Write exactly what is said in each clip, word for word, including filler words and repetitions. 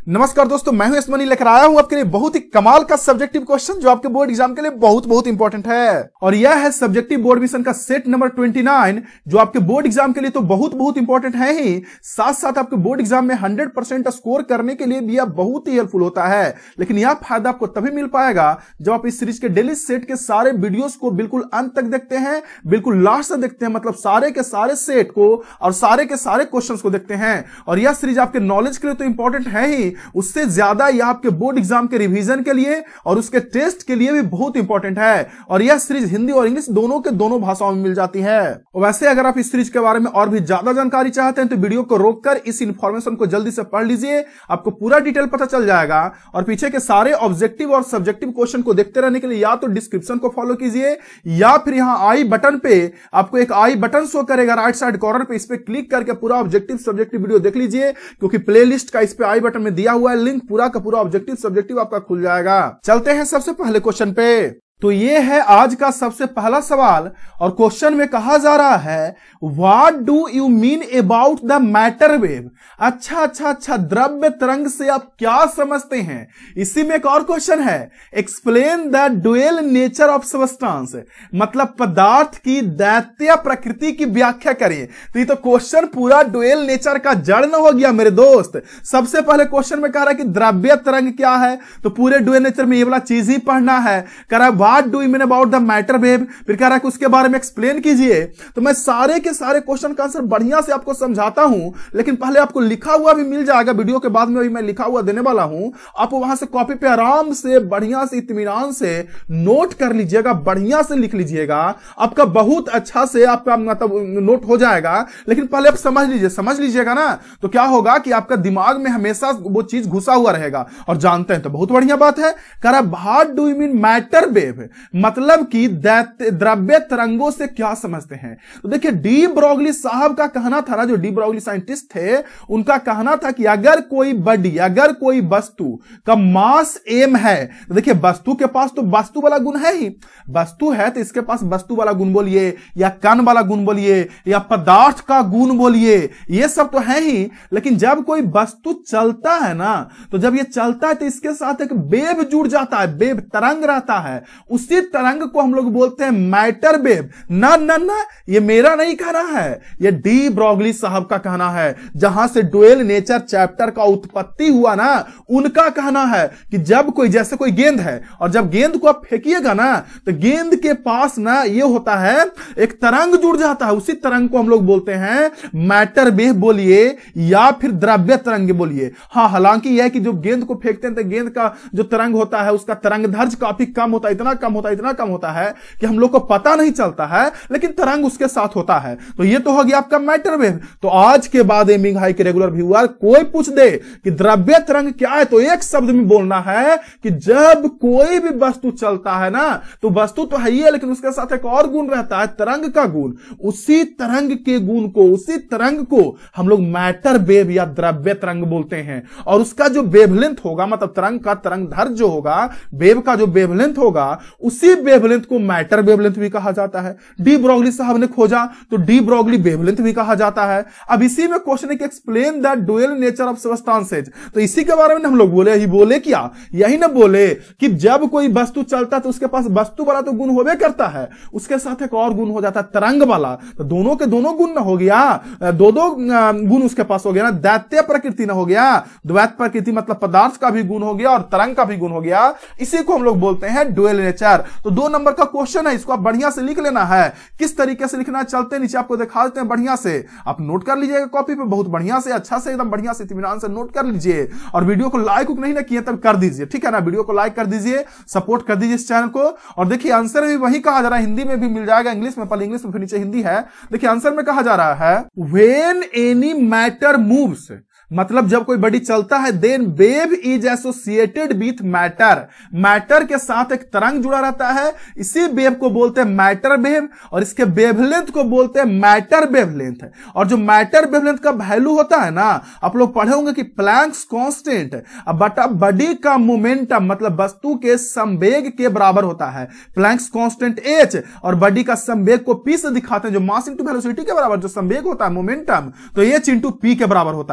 नमस्कार दोस्तों, मैं हूं मनी लेकर आया हूं आपके लिए बहुत ही कमाल का सब्जेक्टिव क्वेश्चन जो आपके बोर्ड एग्जाम के लिए बहुत बहुत इंपॉर्टेंट है। और यह है सब्जेक्टिव बोर्ड मिशन का सेट नंबर उनतीस जो आपके बोर्ड एग्जाम के लिए तो बहुत बहुत इंपॉर्टेंट है ही, साथ साथ आपके बोर्ड एग्जाम में हंड्रेड परसेंट स्कोर करने के लिए भी यह बहुत ही हेल्पफुल होता है। लेकिन यह फायदा आपको तभी मिल पाएगा जब आप इस सीरीज के डेली सेट के सारे वीडियोस को बिल्कुल अंत तक देखते हैं, बिल्कुल लास्ट तक देखते हैं, मतलब सारे के सारे सेट को और सारे के सारे क्वेश्चंस को देखते हैं। और यह सीरीज आपके नॉलेज के लिए तो इंपॉर्टेंट है ही, उससे ज्यादा यह आपके बोर्ड एग्जाम के रिवीजन के लिए और उसके टेस्ट के लिए भी बहुत इंपॉर्टेंट है। और यह सीरीज हिंदी और इंग्लिश दोनों के दोनों भाषाओं में मिल जाती है। और वैसे अगर आप इस सीरीज के बारे में और भी ज्यादा जानकारी चाहते हैं तो वीडियो को रोककर इस इंफॉर्मेशन को जल्दी से पढ़ लीजिए, आपको पूरा डिटेल पता चल जाएगा। और पीछे के सारे ऑब्जेक्टिव और सब्जेक्टिव क्वेश्चन को देखते रहने के लिए या तो डिस्क्रिप्शन को फॉलो कीजिए या फिर यहां आई बटन पे आपको एक आई बटन शो करेगा राइट साइड कॉर्नर पे, इस पे क्लिक करके पूरा ऑब्जेक्टिव सब्जेक्टिव वीडियो देख लीजिए, क्योंकि प्लेलिस्ट का इस पे आई बटन में दिया हुआ है लिंक, पूरा का पूरा ऑब्जेक्टिव सब्जेक्टिव आपका खुल जाएगा। चलते हैं सबसे पहले क्वेश्चन पे। तो ये है आज का सबसे पहला सवाल और क्वेश्चन में कहा जा रहा है what do you mean about the matter wave. अच्छा अच्छा अच्छा द्रव्य तरंग से आप क्या समझते हैं। इसी में एक और क्वेश्चन है explain the dual nature of substance, मतलब पदार्थ की दैत्य प्रकृति की व्याख्या करिए। तो ये तो क्वेश्चन पूरा ड्यूअल नेचर का जड़ न हो गया मेरे दोस्त। सबसे पहले क्वेश्चन में कह रहा है कि द्रव्य तरंग क्या है, तो पूरे ड्यूअल नेचर में ये वाला चीज ही पढ़ना है। कह रहा है what do you mean about the matter wave, फिर कह रहा है कि उसके बारे में एक्सप्लेन कीजिए। तो मैं सारे के सारे क्वेश्चन का आंसर बढ़िया से आपको समझाता हूं, लेकिन पहले आपको लिखा हुआ भी मिल जाएगा, वीडियो के बाद में भी मैं लिखा हुआ देने वाला हूं। आप वहां से कॉपी पे आराम से बढ़िया से इत्मीनान से नोट कर लीजिएगा, बढ़िया से लिख लीजिएगा, आपका बहुत अच्छा से आपका मतलब नोट हो जाएगा। लेकिन पहले आप समझ लीजिए, समझ लीजिएगा ना, तो क्या होगा कि आपका दिमाग में हमेशा वो चीज घुसा हुआ रहेगा। और जानते हैं तो बहुत बढ़िया बात है। कह रहा what do you mean matter wave, मतलब कि द्रव्य तरंगों से क्या समझते हैं। तो देखिए डी ब्रोगली साहब का कहना था ना, जो डी ब्रोगली साइंटिस्ट थे, उनका कहना था कि अगर कोई बॉडी, अगर कोई वस्तु का मास एम है, तो देखिए वस्तु के पास तो वस्तु वाला गुण है ही, वस्तु है तो इसके पास वस्तु वाला गुण बोलिए या कण वाला गुण बोलिए या पदार्थ का गुण बोलिए, ये सब तो है ही। लेकिन जब कोई वस्तु चलता है ना, तो जब ये चलता है तो इसके साथ एक वेव जुड़ जाता है, वेव तरंग रहता है, उसी तरंग को हम लोग बोलते हैं मैटर वेव। ना ना ना ये मेरा नहीं कहना है, ये डी ब्रोगली साहब का कहना है, जहां से ड्यूअल नेचर चैप्टर का उत्पत्ति हुआ ना, उनका कहना है कि जब कोई, जैसे कोई गेंद है और जब गेंद को आप फेंकिएगा ना, तो गेंद के पास ना ये होता है एक तरंग जुड़ जाता है, उसी तरंग को हम लोग बोलते हैं मैटर वेव बोलिए या फिर द्रव्य तरंग बोलिए। हाँ, हालांकि यह कि जो गेंद को फेंकते हैं तो गेंद का जो तरंग होता है उसका तरंग दैर्ध्य काफी कम होता है, इतना कम होता है, इतना कम होता है कि हम लोग को पता नहीं चलता है, लेकिन तरंग उसके साथ होता है। तो ये तो हो गया आपका मैटर वेव। तो आज के बाद एमिंग हाई के रेगुलर व्यूअर कोई पूछ दे कि द्रव्य तरंग क्या है, तो एक शब्द में बोलना है कि जब कोई भी वस्तु चलता है ना, तो वस्तु तो है ही है, लेकिन उसके साथ एक और गुण रहता है, तरंग का गुण। उसी तरंग के गुण को, उसी तरंग को हम लोग मैटर वेव या द्रव्य तरंग बोलते हैं। और उसका जो वेवलेंथ होगा, मतलब तरंग का तरंग दैर्ध्य जो होगा, वेव का जो वेवलेंथ होगा, उसी वेवलेंथ को मैटर वेवलेंथ भी कहा जाता है। डी ब्रोगली साहब ने खोजा तो डी ब्रोगली वेवलेंथ भी कहा जाता है। अब इसी में क्वेश्चन है कि explain the dual nature of substances, तो इसी के बारे में हम लोग बोले ही बोले क्या, यही ना बोले कि जब कोई वस्तु चलता है तो उसके पास वस्तु वाला तो गुण होवे करता है, उसके साथ एक और गुण हो जाता है तरंग वाला। तो दोनों के दोनों गुण ना हो गया, दो दो गुण उसके पास हो गया ना, दैत्य प्रकृति ना हो गया, द्वैत प्रकृति मतलब पदार्थ का भी गुण हो गया और तरंग का भी गुण हो गया। इसी को हम लोग बोलते हैं ड्यूअल नेचर। तो दो नंबर का क्वेश्चन है, इसको आप बढ़िया से लिख लेना है। किस तरीके से लिखना है चलते नीचे आपको दिखा देते हैं, बढ़िया से आप नोट कर लीजिएगा कॉपी पे, बहुत बढ़िया से अच्छा से एकदम बढ़िया से इत्मीनान से नोट कर लीजिए। और वीडियो को लाइक नहीं ना किए तब कर दीजिए, ठीक है ना, वीडियो को लाइक कर दीजिए, सपोर्ट कर दीजिए इस चैनल को। और देखिए आंसर भी वही कहा जा रहा है, हिंदी में भी मिल जाएगा, इंग्लिश में, पहले इंग्लिश में फिर नीचे हिंदी है। देखिए आंसर में कहा जा रहा है व्हेन एनी मैटर मूव्स, मतलब जब कोई बॉडी चलता है, then wave is associated with matter, matter के साथ एक तरंग जुड़ा रहता है, इसी वेव को बोलते हैं मैटर वेव और इसके वेवलेंथ को बोलते हैं मैटर वेवलेंथ। और जो मैटर वेवलेंथ का वैल्यू होता है ना, आप लोग पढ़े होंगे कि प्लैंक्स कांस्टेंट बटा बॉडी का मोमेंटम, मतलब वस्तु के संवेग के बराबर होता है। प्लैंक्स कांस्टेंट एच और बॉडी का संवेग को पी से दिखाते हैं, जो मास इंटू वेलोसिटी के बराबर जो संवेग होता है मोमेंटम, तो एच इंटू पी के बराबर होता है।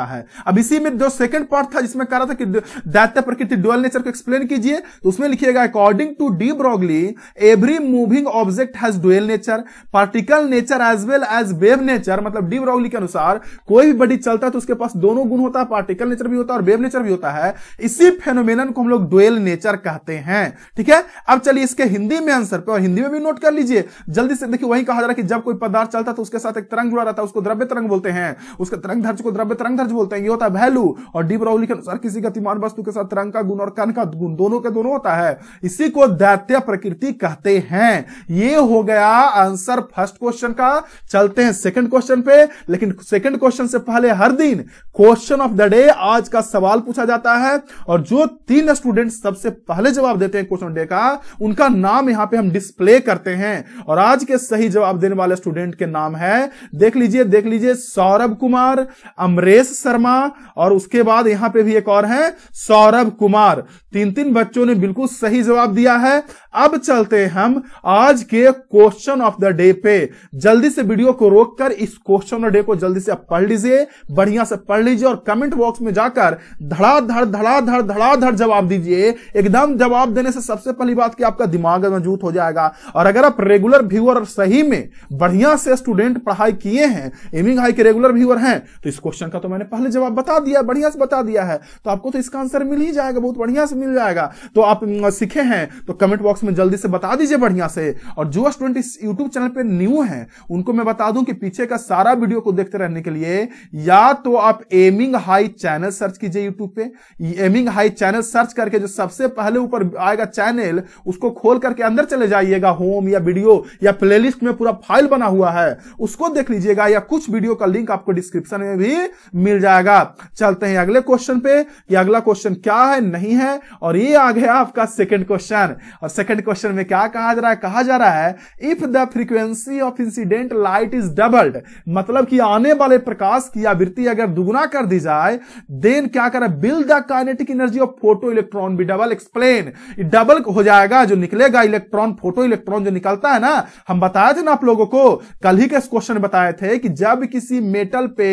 अब इसी में जो सेकंड पार्ट था जिसमें कह रहा था कि दैत्य प्रकृति ड्यूअल नेचर को एक्सप्लेन कीजिए, तो उसमें लिखिएगा according to de Broglie every moving object has dual nature, particle nature as well as wave nature. मतलब डी ब्रॉगली के अनुसार कोई भी बॉडी चलता है तो उसके पास दोनों गुण होता है, पार्टिकल नेचर भी होता है और वेव नेचर भी होता है। इसी फेनोमेनन को हम लोग ड्यूअल नेचर कहते हैं। ठीक है, अब चलिए इसके हिंदी में आंसर पे, और हिंदी में भी नोट कर लीजिए जल्दी से। देखिए वही कहा जा रहा है कि जब कोई पदार्थ चलता है तो उसके साथ एक तरंग जुड़ा रहता है, उसको द्रव्य तरंग बोलते हैं, उसके तरंग ध्रुव को द्रव्य तरंग ध्रुव बोलते हैं, ये होता है वैल्यू। और डी ब्रॉगली के अनुसार किसी गतिमान वस्तु के साथ तरंग का गुण और कण का गुण दोनों के दोनों होता है, इसी को दैत्य प्रकृति कहते हैं। ये हो गया आंसर फर्स्ट क्वेश्चन का। चलते हैं सेकंड क्वेश्चन पे, लेकिन सेकंड क्वेश्चन से पहले हर दिन क्वेश्चन ऑफ द डे आज का सवाल पूछा जाता है, और जो तीन स्टूडेंट सबसे पहले जवाब देते हैं क्वेश्चन डे का, उनका नाम यहां पे हम डिस्प्ले करते हैं। और आज के सही जवाब देने वाले स्टूडेंट के नाम है, देख लीजिए देख लीजिए सौरभ कुमार, अमरेश शर्मा, और उसके बाद यहां पे भी एक और है सौरभ कुमार। तीन तीन बच्चों ने बिल्कुल सही जवाब दिया है। अब चलते हैं हम आज के क्वेश्चन ऑफ द डे पे। जल्दी से वीडियो को रोककर इस क्वेश्चन ऑफ डे को जल्दी से आप पढ़ लीजिए, बढ़िया से पढ़ लीजिए, और कमेंट बॉक्स में जाकर धड़ाधड़ धड़ाधड़ धड़ाधड़ जवाब दीजिए। एकदम जवाब देने से सबसे पहली बात कि आपका दिमाग मजबूत हो जाएगा। और अगर आप रेगुलर व्यूअर और सही में बढ़िया से स्टूडेंट पढ़ाई किए हैं, एमिंग हाई के रेगुलर व्यूअर हैं, तो इस क्वेश्चन का तो मैंने पहले जवाब बता दिया, बढ़िया से बता दिया है, तो आपको तो इसका आंसर मिल ही जाएगा, बहुत बढ़िया से मिल जाएगा। तो आप सीखे हैं तो कमेंट बॉक्स में जल्दी से बता दीजिए बढ़िया से। और जो स्टूडेंट इस यूट्यूब चैनल पे न्यू हैं उनको मैं बता दूं कि पीछे का सारा वीडियो को देखते रहने के लिए या तो आप एमिंग हाई चैनल सर्च कीजिए यूट्यूब पे, एमिंग हाई चैनल सर्च करके जो सबसे पहले ऊपर आएगा चैनल, उसको खोल करके अंदर चले जाइएगा, होम या वीडियो या प्लेलिस्ट में पूरा फाइल बना हुआ है, उसको देख लीजिएगा, या कुछ वीडियो का लिंक आपको डिस्क्रिप्शन में भी मिल जाएगा। चलते हैं अगले क्वेश्चन पे कि अगला क्वेश्चन क्या है नहीं है। और ये आ गया आपका सेकंड क्वेश्चन, और सेकंड क्वेश्चन में क्या कहा जा रहा है, कहा जा रहा है if the frequency of incident light is doubled, मतलब कि आने वाले प्रकाश की आवृत्ति अगर दुगुना कर दी जाए, देन क्या करें, बिल्ड the kinetic energy of photo electron be double, explain. Double हो जाएगा, जो निकलेगा इलेक्ट्रॉन, फोटो इलेक्ट्रॉन जो निकलता है ना, हम बताए थे ना आप लोगों को, कल ही के क्वेश्चन बताए थे कि जब किसी मेटल पे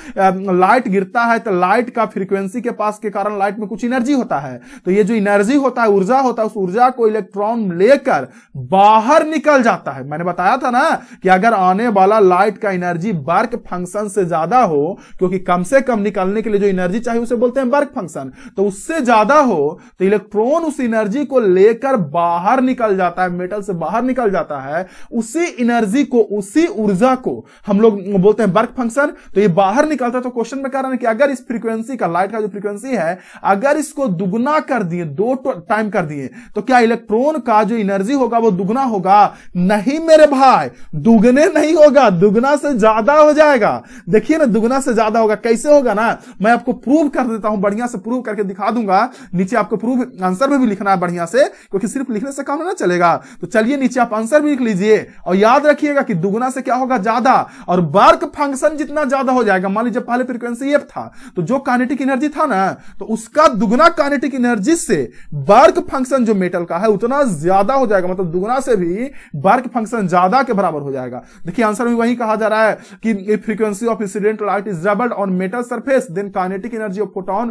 लाइट गिरता है तो लाइट का फ्रीक्वेंसी के पास के कारण लाइट में कुछ एनर्जी होता है, तो ये जो एनर्जी होता है, ऊर्जा होता है, उस ऊर्जा को इलेक्ट्रॉन लेकर बाहर निकल जाता है। मैंने बताया था ना कि अगर आने वाला लाइट का एनर्जी वर्क फंक्शन से ज्यादा हो, क्योंकि कम से कम निकलने के लिए जो एनर्जी चाहिए उसे बोलते हैं वर्क फंक्शन, तो उससे ज्यादा हो तो इलेक्ट्रॉन उस एनर्जी को लेकर बाहर निकल जाता है, मेटल से बाहर निकल जाता है। उसी एनर्जी को, उसी ऊर्जा को हम लोग बोलते हैं वर्क फंक्शन। तो ये बाहर निकलता है। तो क्वेश्चन में कह रहा है कि अगर इस फ्रीक्वेंसी का, लाइट का जो फ्रीक्वेंसी है, अगर इसको दुगुना कर दिए, दो टाइम कर दिए, तो क्या इलेक्ट्रॉन का जो एनर्जी होगा वो दुगुना होगा? नहीं मेरे भाई, दुगने नहीं होगा, दुगना से ज्यादा हो जाएगा। देखिए ना, दुगना से ज्यादा होगा। कैसे होगा ना, मैं आपको प्रूव कर देता हूं, बढ़िया से प्रूव करके दिखा दूंगा। नीचे आपको प्रूव आंसर में भी लिखना है बढ़िया से, क्योंकि सिर्फ लिखने से काम ना चलेगा। तो चलिए नीचे आप आंसर भी लिख लीजिए, और याद रखिएगा कि दुगना से क्या होगा, ज्यादा, और वर्क फंक्शन जितना ज्यादा हो जाएगा। मान लीजिए पहले फ्रीक्वेंसी एफ था, तो जो काइनेटिक एनर्जी था ना, तो उसका दुगना काइनेटिक एनर्जी से वर्क फंक्शन जो मेटल का है उतना ज्यादा हो जाएगा, मतलब दुगना से भी वर्क फंक्शन ज्यादा के बराबर हो जाएगा। देखिए आंसर में वही कहा जा रहा है कि if frequency of incident light is doubled on metal surface, then kinetic energy of photon,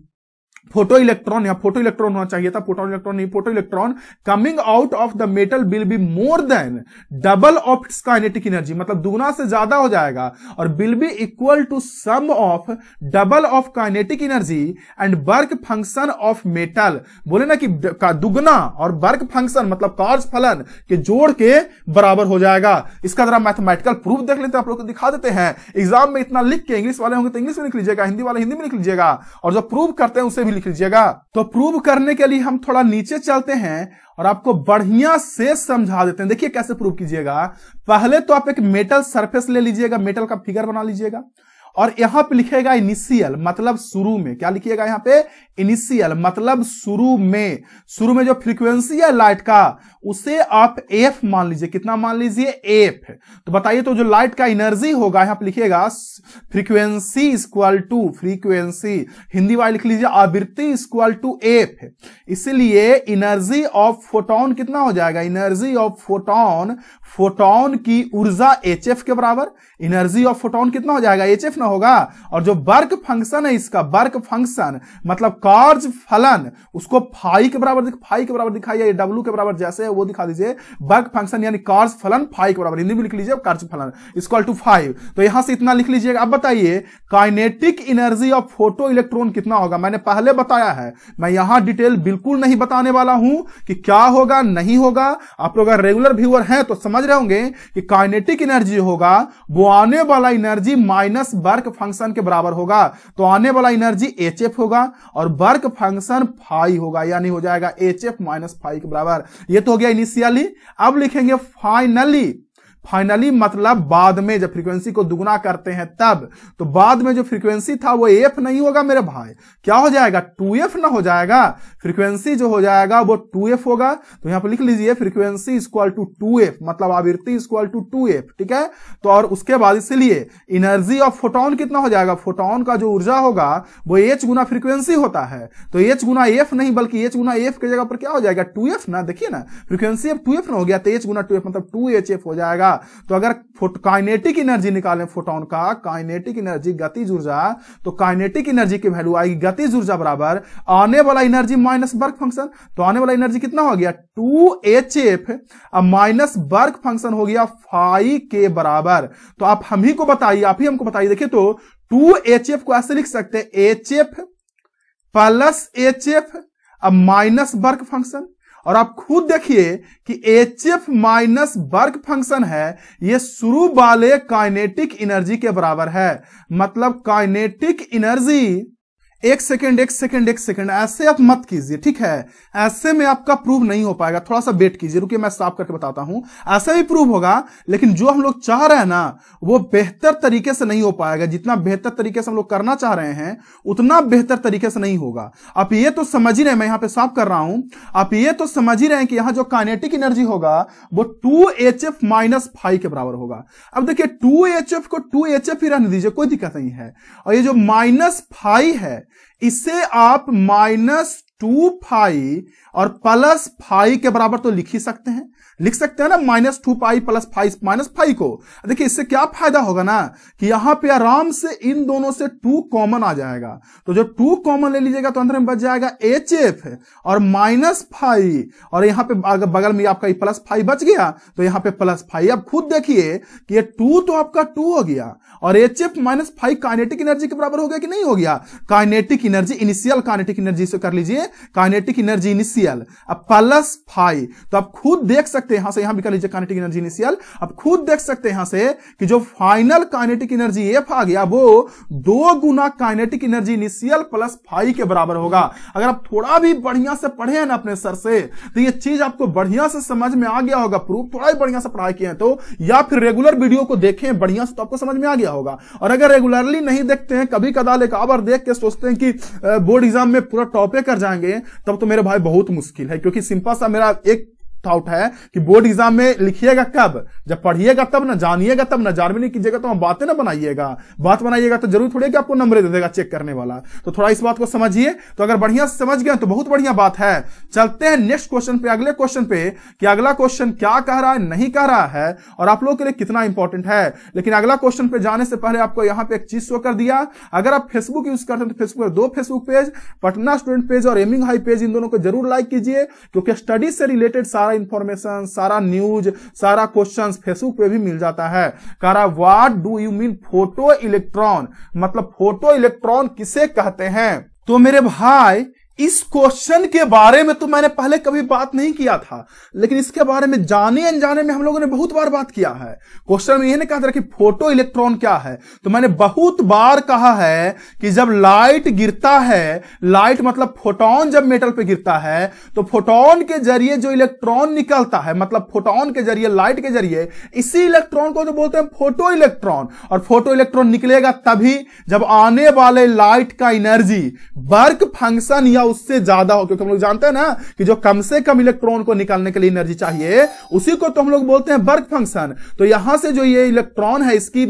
photo electron, या फोटो इलेक्ट्रॉन होना चाहिए था, फोटो इलेक्ट्रॉन नहीं, photo electron coming out of the metal will be more than double of its kinetic energy, मतलब दुगना से ज्यादा हो जाएगा, और will be equal to sum of double of kinetic energy and work function of metal. बोले ना कि दुगना और वर्क फंक्शन मतलब कार्य फलन के जोड़ के बराबर हो जाएगा। इसका जरा मैथमेटिकल प्रूफ देख लेते हैं, आप लोग को दिखा देते हैं। एग्जाम में इतना लिख के, इंग्लिश वाले होंगे तो इंग्लिश में लिख लीजिएगा, हिंदी वाले हिंदी में लिख लीजिएगा, और जो प्रूव करते हैं उसे भी लिख लीजिएगा। तो प्रूव करने के लिए हम थोड़ा नीचे चलते हैं और आपको बढ़िया से समझा देते हैं। देखिए कैसे प्रूव कीजिएगा। पहले तो आप एक मेटल सरफेस ले लीजिएगा, मेटल का फिगर बना लीजिएगा, और यहां पे लिखेगा इनिशियल, मतलब शुरू में। क्या लिखिएगा यहां पे? इनिशियल, मतलब शुरू में। शुरू में जो फ्रीक्वेंसी है लाइट का, उसे आप एफ मान लीजिए। कितना मान लीजिए? एफ। तो बताइए, तो जो लाइट का एनर्जी होगा, यहां पे लिखिएगा frequency equal to, frequency Hindi वाले लिख लीजिए आवृत्ति इक्वल टू एफ। इसलिए एनर्जी ऑफ फोटोन कितना हो जाएगा? एनर्जी ऑफ फोटोन, फोटोन की ऊर्जा एच एफ के बराबर। एनर्जी ऑफ फोटोन कितना हो जाएगा? एच एफ ना होगा। और जो वर्क फंक्शन है इसका, वर्क फंक्शन मतलब कार्य फलन, उसको फाई के बराबर फाई के बराबर दिखाइए, डब्ल्यू के बराबर जैसे है वो दिखा दीजिए। वर्क फंक्शन यानी कार्य फलन फाई के बराबर, हिंदी में लिख लीजिए कार्य फलन इक्वल टू फाइव। तो यहां से इतना लिख लीजिएगा। अब बताइए kinetic energy of photo electron कितना होगा। मैंने पहले बताया है, मैं यहां डिटेल बिल्कुल नहीं बताने वाला हूं कि क्या होगा नहीं होगा। आप लोग अगर रेगुलर व्यूअर हैं तो समझ रहे होंगे कि काइनेटिक एनर्जी होगा वो आने वाला एनर्जी माइनस वर्क फंक्शन के बराबर होगा। तो आने वाला एनर्जी एच एफ होगा और वर्क फंक्शन फाई होगा, यानी हो जाएगा एच एफ माइनस फाई के बराबर। ये तो हो गया इनिशियली। अब लिखेंगे फाइनली। फाइनली मतलब बाद में जब फ्रीक्वेंसी को दुगुना करते हैं तब, तो बाद में जो फ्रीक्वेंसी था वो एफ नहीं होगा मेरे भाई, क्या हो जाएगा टू एफ ना हो जाएगा। फ्रीक्वेंसी जो हो जाएगा वो टू एफ होगा। तो यहां पर लिख लीजिए frequency equal to two f, मतलब आवृत्ति इक्वल टू टू एफ, ठीक है। तो और उसके बाद इसलिए एनर्जी ऑफ फोटोन कितना हो जाएगा, फोटोन का जो ऊर्जा होगा वो एच गुना फ्रीक्वेंसी होता है। तो एच गुना एफ नहीं बल्कि एच गुना एफ की जगह पर क्या हो जाएगा टू एफ ना। देखिए ना फ्रीक्वेंसी अब टू एफ ना हो गया तो एच गुना टू एफ मतलब टू एच एफ हो जाएगा। तो अगर काइनेटिक एनर्जी निकालें फोटोन का, काइनेटिक एनर्जी गतिज ऊर्जा, तो काइनेटिक एनर्जी की वैल्यू आएगी गतिज ऊर्जा बराबर आने वाला एनर्जी माइनस वर्क फंक्शन। तो आने वाला एनर्जी कितना हो गया two h f minus work function हो गया फाई के बराबर। तो आप हम ही को बताइए, आप ही हमको बताइए। देखिए तो टू एच एफ को ऐसे लिख सकते हैं h f plus h f minus work function. और आप खुद देखिए कि h f minus work function है ये शुरू वाले काइनेटिक एनर्जी के बराबर है। मतलब काइनेटिक एनर्जी, एक सेकंड एक सेकंड एक सेकंड ऐसे आप मत कीजिए, ठीक है। ऐसे में आपका प्रूव नहीं हो पाएगा, थोड़ा सा वेट कीजिए, रुकिए मैं साफ करके बताता हूं। ऐसे भी प्रूव होगा लेकिन जो हम लोग चाह रहे हैं ना वो बेहतर तरीके से नहीं हो पाएगा। जितना बेहतर तरीके से हम लोग करना चाह रहे हैं उतना बेहतर तरीके से नहीं होगा। आप ये तो समझ ही रहे हैं, मैं यहां पे साफ कर रहा हूं, आप ये तो समझ ही रहे हैं कि यहां जो काइनेटिक एनर्जी होगा वो two h f minus five के बराबर होगा। अब देखिए टू एच एफ को टू एच एफ ही रहने दीजिए, कोई दिक्कत नहीं है। और ये जो माइनस फाइव है इसे आप माइनस टू फाई और प्लस फाई के बराबर तो लिख ही सकते हैं, लिख सकते हैं ना minus two pi plus five minus five को। देखिए इससे क्या फायदा होगा ना कि यहां पे आराम से इन दोनों से टू कॉमन आ जाएगा। तो जो टू कॉमन ले लीजिएगा तो अंदर में बच जाएगा एच एफ और माइनस फाइव, और यहां पे बगल में आपका प्लस फाइव बच गया तो यहां पे प्लस फाइव। अब खुद देखिए कि ये टू तो आपका टू हो गया और h f minus five kinetic energy के बराबर हो गया कि नहीं हो गया। Kinetic energy initial kinetic energy से कर लीजिए, काइनेटिक एनर्जी इनिशियल अब प्लस फाइव। तो आप खुद देख सकते यहां से यहां भी कर लीजिए काइनेटिक एनर्जी इनिशियल। अब खुद देख सकते हैं यहां से कि जो फाइनल काइनेटिक एनर्जी एफ आ गया वो दो गुना kinetic energy initial plus five के बराबर होगा। अगर आप थोड़ा भी बढ़िया से पढ़े हैं ना अपने सर से तो ये चीज आपको बढ़िया से समझ में आ गया होगा। प्रूफ थोड़ा ही बढ़िया से पढ़ाई किए हैं तो, या फिर रेगुलर वीडियो को देखें बढ़िया से तो आपको समझ में आ गया होगा। और अगर रेगुलरली नहीं देखते हैं, कभी कदाल एक आवर देख के सोचते हैं कि बोर्ड एग्जाम में पूरा टॉपे कर जाएंगे, तब तो मेरे भाई बहुत मुश्किल है। क्योंकि सिंपल सा मेरा एक डाउट है कि बोर्ड एग्जाम में लिखिएगा कब, जब पढ़िएगा तब ना, जानिएगा तब ना, जानवी नहीं कीजिएगा तो हम बातें ना बनाइएगा। बात बनाइएगा तो जरूर थोड़ी कि आपको नंबर दे देगा चेक करने वाला। तो थोड़ा इस बात को समझिए। तो अगर बढ़िया से समझ गए तो बहुत बढ़िया बात है। चलते हैं नेक्स्ट क्वेश्चन पे, अगले क्वेश्चन पे कि अगला क्वेश्चन क्या कह रहा है, नहीं कह रहा है और आप लोगों के लिए कितना इंपॉर्टेंट है। लेकिन अगला क्वेश्चन पे जाने से पहले आपको यहां पे एक चीज शो कर दिया। अगर आप फेसबुक यूज करते हैं तो फेसबुक पर दो Facebook page, Patna student page और एमिंग हाई पेज, इन दोनों को जरूर लाइक कीजिए क्योंकि स्टडी से रिलेटेड सारा इंफॉर्मेशन, सारा न्यूज, सारा क्वेश्चंस फेसबुक पे भी मिल जाता है। कह रहा what do you mean photo electron, मतलब फोटो इलेक्ट्रॉन किसे कहते हैं। तो मेरे भाई इस क्वेश्चन के बारे में तो मैंने पहले कभी बात नहीं किया था, लेकिन इसके बारे में जाने अनजाने में हम लोगों ने बहुत बार बात किया है। क्वेश्चन में यह नहीं कहा था कि फोटो इलेक्ट्रॉन क्या है, तो मैंने बहुत बार कहा है कि जब लाइट गिरता है, लाइट मतलब फोटोन जब मेटल पे गिरता है तो फोटोन के जरिए जो इलेक्ट्रॉन निकलता है, मतलब फोटोन के जरिए, लाइट के जरिए, इसी इलेक्ट्रॉन को जो बोलते हैं फोटो इलेक्ट्रॉन। और फोटो इलेक्ट्रॉन निकलेगा तभी जब आने वाले लाइट का एनर्जी वर्क फंक्शन या उससे ज्यादा हो, क्योंकि हम लोग जानते हैं ना कि जो कम से कम इलेक्ट्रॉन को निकालने के लिए एनर्जी चाहिए उसी को तो हम लोग बोलते हैं वर्क फंक्शन। तो यहां से जो ये इलेक्ट्रॉन है इसकी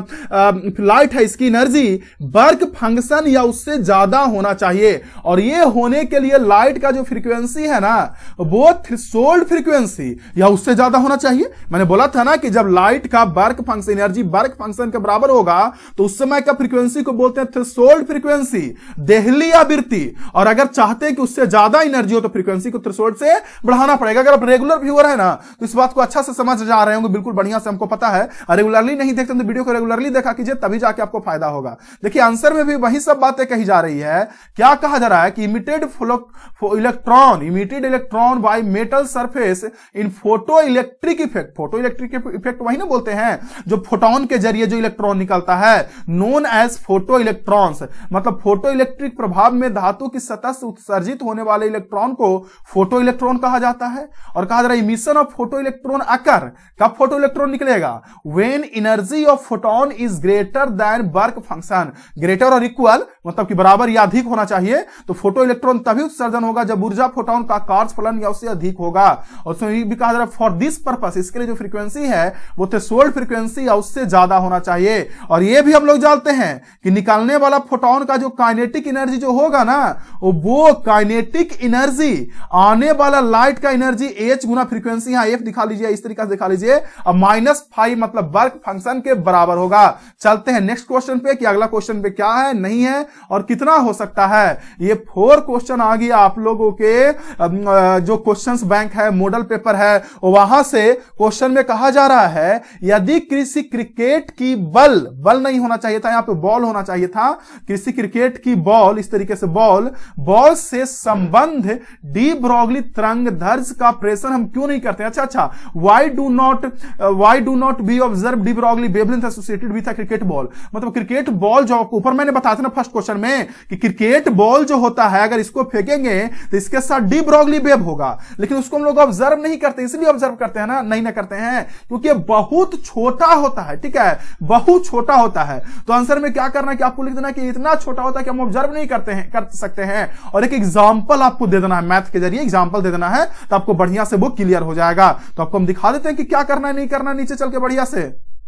लाइट है, इसकी एनर्जी वर्क फंक्शन या उससे ज्यादा होना चाहिए। और ये होने के लिए लाइट का जो फ्रीक्वेंसी है ना वो थ्रेशोल्ड फ्रीक्वेंसी या उससे ज्यादा होना चाहिए। मैंने बोला था ना कि जब लाइट का work function energy work function के बराबर होगा तो उस समय का फ्रीक्वेंसी को बोलते हैं थ्रेशोल्ड फ्रीक्वेंसी, देहली आवृत्ति। और अगर चाहते हैं कि उससे ज्यादा एनर्जी हो तो फ्रीक्वेंसी को थ्रेशोल्ड से बढ़ाना पड़ेगा। अगर आप रेगुलर व्यूअर है ना तो इस बात को अच्छा से समझ जा रहे होंगे, बिल्कुल बढ़िया से हमको पता है। रेगुलरली नहीं देखते तो वीडियो को रेगुलरली देखा कीजिए, तभी जाके आपको फायदा होगा। देखिए आंसर में भी वही सब बातें कही जा रही है। क्या कहा जा रहा है कि emitted electron emitted electron by metal surface in photo electric effect. Photo electric effect वही ना बोलते हैं जो फोटोन के जरिए जो इलेक्ट्रॉन निकलता है, नोन एज फोटो इलेक्ट्रॉन्स। मतलब फोटो इलेक्ट्रिक प्रभाव में धातु की सतह से उत्सर्जित होने वाले इलेक्ट्रॉन को फोटो इलेक्ट्रॉन कहा जाता है। और कहा जा रहा है emission of photo electron occur, कब फोटो इलेक्ट्रॉन निकलेगा, when energy of photon is greater than work function. Greater और इक्वल मतलब कि बराबर या अधिक होना चाहिए। तो फोटो इलेक्ट्रॉन तभी उत्सर्जन होगा जब ऊर्जा फोटोन का कार्य या उससे अधिक होगा। और उसमें भी कहा जा रहा है फॉर दिस पर्पस, इसके लिए जो फ्रीक्वेंसी है वो थ्रेशोल्ड फ्रीक्वेंसी या उससे ज्यादा होना चाहिए। और ये भी हम लोग जानते हैं कि निकलने वाला फोटोन का जो काइनेटिक एनर्जी जो होगा ना वो काइनेटिक एनर्जी आने वाला लाइट का एनर्जी एच गुना फ्रीक्वेंसी, यहां एफ दिखा लीजिए, इस तरीके से दिखा लीजिए, अब माइनस फाइव मतलब वर्क फंक्शन के बराबर होगा। चलते हैं नेक्स्ट क्वेश्चन पे कि अगला क्वेश्चन पे क्या है, नहीं है और कितना हो सकता है। ये फोर क्वेश्चन आ गया आप लोगों के जो क्वेश्चंस बैंक है, मॉडल पेपर है, वहां से क्वेश्चन में कहा जा रहा है यदि किसी क्रिकेट की बल बल नहीं होना चाहिए था, यहां पे बॉल होना चाहिए था, किसी क्रिकेट की बॉल, इस तरीके से बॉल बॉल से संबंध डी ब्रॉगली तरंग दैर्ध्य का प्रेषण हम क्यों नहीं करते। अच्छा अच्छा why do not why do not be observe de Broglie wavelength associated with a cricket ball. मतलब क्रिकेट बॉल जो ऊपर मैंने बताया था ना फर्स्ट क्वेश्चन में कि क्रिकेट बॉल जो होता है अगर इसको फेंकेंगे तो इसके साथ डी ब्रॉगली वेव होगा, लेकिन उसको हम लोग ऑब्जर्व नहीं करते। इसलिए ऑब्जर्व करते हैं ना, नहीं ना करते हैं क्योंकि बहुत छोटा होता है। ठीक है, बहुत छोटा होता है। तो आंसर में क्या करना है कि आपको लिख देना कि इतना छोटा होता है कि हम ऑब्जर्व नहीं करते हैं कर सकते हैं। और एक एग्जांपल आपको दे देना है, मैथ के जरिए एग्जांपल दे देना है तो आपको बढ़िया से वो क्लियर हो जाएगा। तो आपको हम दिखा देते हैं कि क्या करना है नहीं करना नीचे चल के बढ़िया से।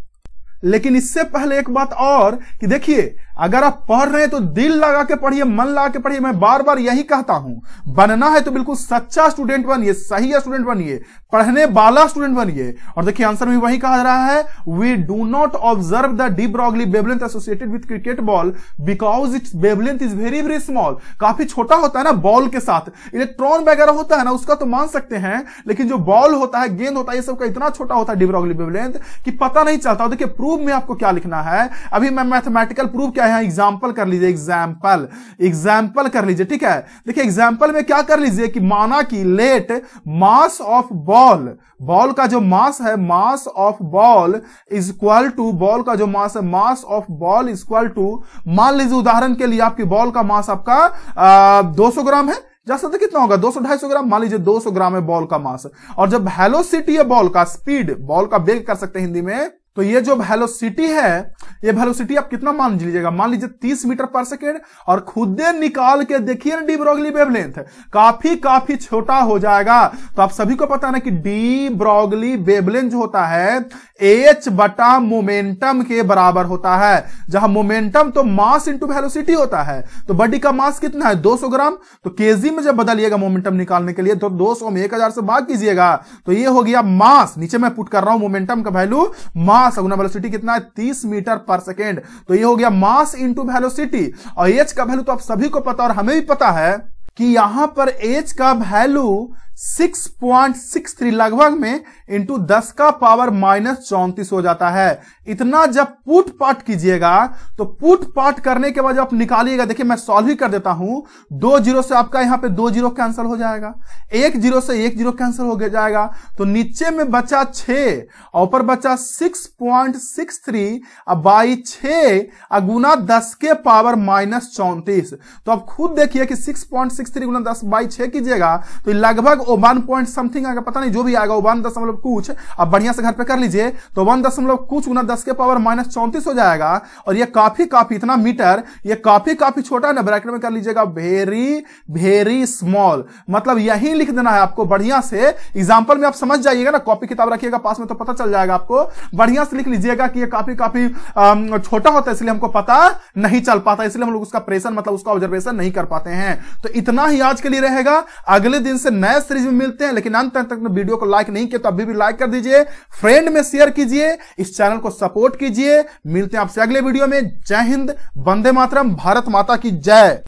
लेकिन इससे पहले एक बात और कि देखिए अगर आप पढ़ रहे हैं तो दिल लगा के पढ़िए, मन लगा के पढ़िए। मैं बार बार यही कहता हूं, बनना है तो बिल्कुल सच्चा स्टूडेंट बनिए, सही स्टूडेंट बनिए, पढ़ने वाला स्टूडेंट बनिए। और देखिए आंसर में वही कहा जा रहा है we do not observe the de Broglie wavelength associated with cricket ball because its wavelength is very very small. काफी छोटा होता है ना बॉल के साथ, इलेक्ट्रॉन वगैरह होता है ना उसका तो मान सकते हैं, लेकिन जो बॉल होता है, गेंद होता है, ये सब का इतना छोटा होता है डी ब्रॉगली वेवलेंथ कि पता नहीं चलता। देखिए प्रूफ में आपको क्या लिखना है, अभी मैं मैथमेटिकल प्रूफ क्या है, एग्जाम्पल कर लीजिए, एग्जाम्पल एग्जाम्पल कर लीजिए। ठीक है, देखिए एग्जाम्पल में क्या कर लीजिए कि माना कि let mass of ball, ball का जो मास है, mass of ball is equal to, ball का जो मास है, mass of ball is equal to, मान लीजिए उदाहरण के लिए आपकी बॉल का मास आपका दो सौ ग्राम है, जा सकते कितना होगा दो सौ ढाई सौ ग्राम, मान लीजिए दो सौ ग्राम है बॉल का मास। और जब वेलोसिटी है बॉल का, स्पीड बॉल का वेग कर सकते हैं हिंदी में, तो ये जो वेलोसिटी है, ये वेलोसिटी आप कितना मान लीजिएगा, मान लीजिए तीस मीटर पर सेकेंड। और खुद निकाल के देखिए ना डी ब्रॉगली वेवलेंथ काफी काफी छोटा हो जाएगा। तो आप सभी को पता है ना कि डी ब्रॉगली वेवलेंथ जो होता है एच बटा मोमेंटम के बराबर होता है, जहां मोमेंटम तो मास इंटू वेलोसिटी होता है। तो बॉडी का मास कितना है दो सौ ग्राम, तो केजी में जब बदलिएगा मोमेंटम निकालने के लिए तो दो सौ में एक हजार से भाग कीजिएगा, तो ये हो गया मास। नीचे मैं पुट कर रहा हूं मोमेंटम का वैल्यू, मास गुना वेलोसिटी कितना है तीस मीटर पर सेकेंड, तो ये हो गया मास इंटू वेलोसिटी। और एच का वैल्यू तो आप सभी को पता और हमें भी पता है कि यहां पर एच का value six point six three लगभग में इंटू दस का पावर माइनस चौंतीस हो जाता है। इतना जब पुट पाट कीजिएगा तो पुट पाट करने के बाद जब आप निकालिएगा, देखिए मैं सॉल्व ही कर देता हूं, दो जीरो से आपका यहां पे दो जीरो कैंसिल हो जाएगा, एक जीरो से एक जीरो कैंसिल हो जाएगा, तो नीचे में बचा छह और ऊपर बचा six point six three by छह गुना दस के पावर माइनस चौंतीस। तो आप खुद देखिए कि सिक्स पॉइंट सिक्स थ्री गुना दस बाई छह कीजिएगा तो लगभग वो वन पॉइंट समथिंग आएगा, पता नहीं जो भी आएगा, वन दशमलव कुछ, अब बढ़िया से घर पे कर लीजिए, तो वन दशमलव कुछ गुना दस के पावर माइनस चौंतीस हो जाएगा। और ये काफी काफी इतना मीटर, ये काफी काफी छोटा है ना, ब्रैकेट में कर लीजिएगा वेरी वेरी स्मॉल, मतलब यही लिख देना है आपको बढ़िया से। एग्जांपल में आप समझ जाइएगा ना, कॉपी किताब रखिएगा पास में तो पता चल जाएगा आपको, बढ़िया से लिख लीजिएगा कि ये काफी काफी छोटा होता है, इसलिए हमको पता नहीं चल पाता, इसलिए हम लोग उसका प्रेशर मतलब उसका ऑब्जर्वेशन नहीं कर पाते हैं। तो इतना ही आज के लिए रहेगा, अगले दिन से नए सीरीज में मिलते हैं। लेकिन अंत तक वीडियो को लाइक नहीं किया तो अभी भी लाइक कर दीजिए, फ्रेंड में शेयर कीजिए, इस चैनल को सपोर्ट कीजिए। मिलते हैं आपसे अगले वीडियो में। जय हिंद, वंदे मातरम, भारत माता की जय।